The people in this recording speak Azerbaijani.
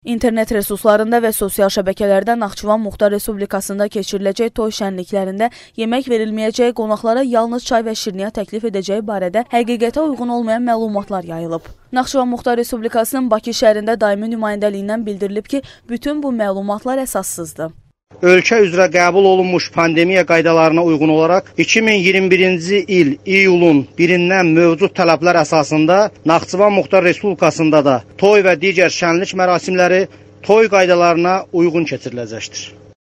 İnternet resurslarında və sosial şəbəkələrdə Naxçıvan Muxtar Respublikasında keçiriləcək toy şənliklərində yemək verilməyəcəyi, qonaqlara yalnız çay və şirniyyat təklif edəcəyi barədə həqiqətə uyğun olmayan məlumatlar yayılıb. Naxçıvan Muxtar Respublikasının Bakı şəhərində daimi nümayəndəliyindən bildirilib ki, bütün bu məlumatlar əsassızdır. Ölkə üzrə qəbul olunmuş pandemiya qaydalarına uyğun olaraq 2021-ci il iyulun 1-dən mövcud tələblər əsasında Naxçıvan Muxtar Respublikasında da toy və digər şənlik mərasimləri toy qaydalarına uyğun keçiriləcəkdir.